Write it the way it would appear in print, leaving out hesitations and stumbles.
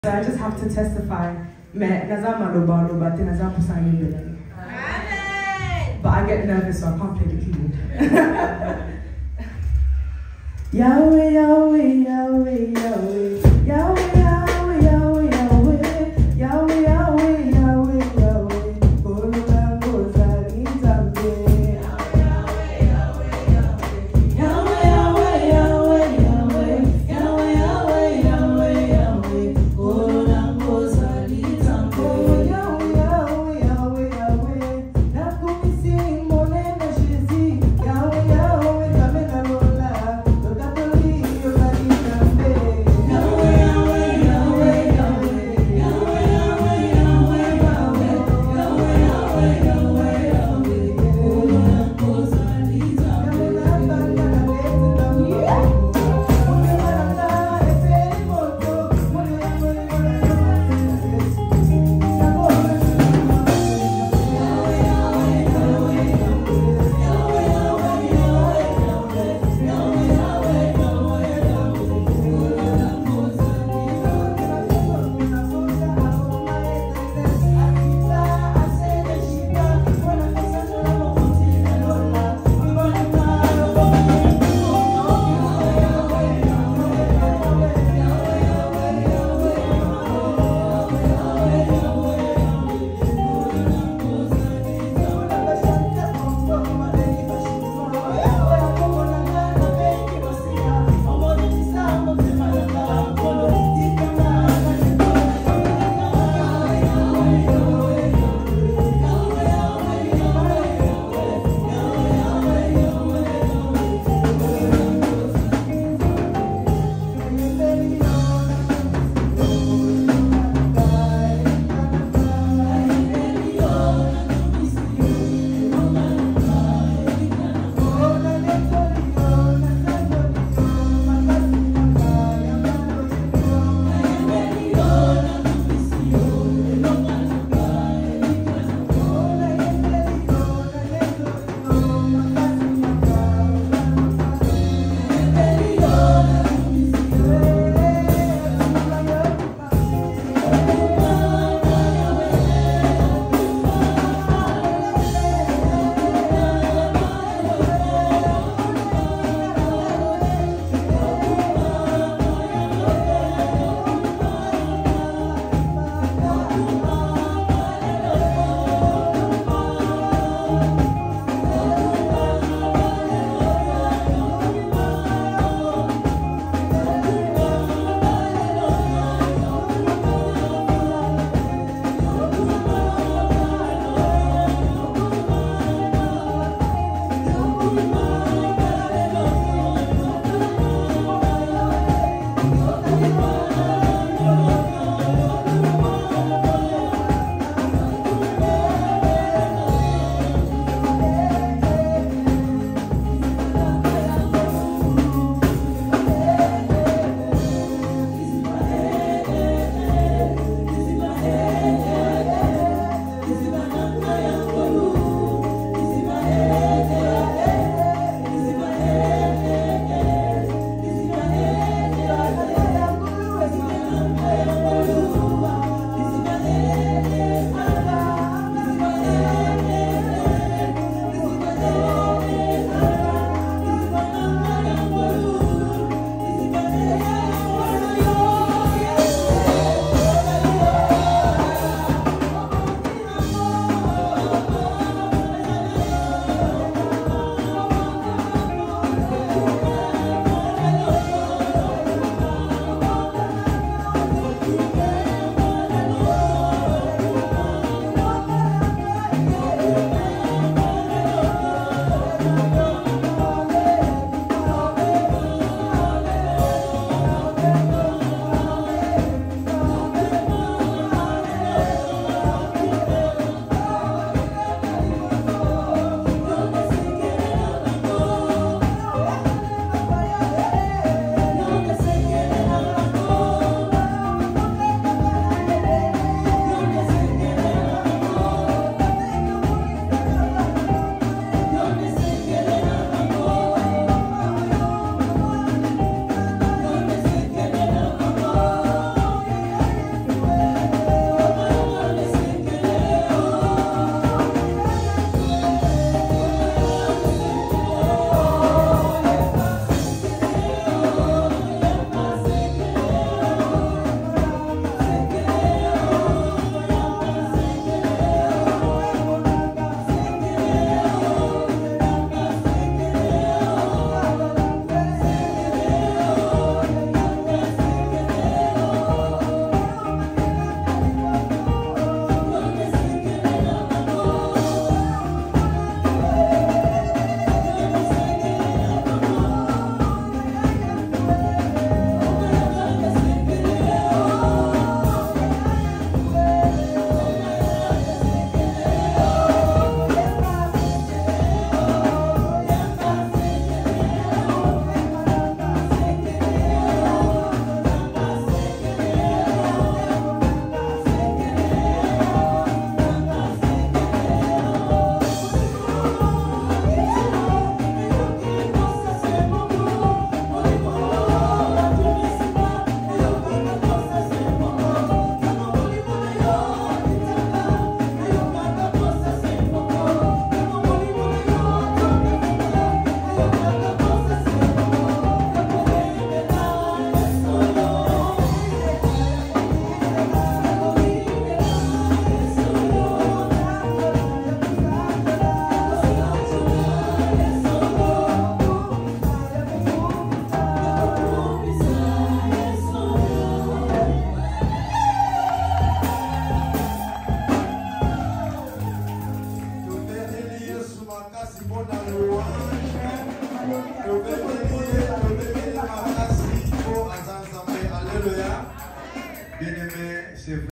So I just have to testify. But I get nervous, so I can't play the keyboard. Yahweh, Yahweh, Yahweh, Yahweh, Yahweh, Yahweh, Yahweh, Yahweh, Yahweh, Yahweh, Yahweh, Yahweh, Kolola Koza Nizambe. Yahweh, Yahweh, Yahweh, Yahweh, Yahweh, Yahweh, Yahweh, Yahweh, Kolola Koza Nizambe. Yahweh, Yahweh, Yahweh, Yahweh, Nakumisi Monena Shezi. Yahweh, Yahweh, Kamena Lola, Lokatoli Yogani Nambe. Yahweh, Yahweh, Yahweh, Yahweh, Yahweh, Yahweh, Yahweh, Yahweh, Yahweh, Yahweh, Yahweh, Kolola Koza Nizambe. c'est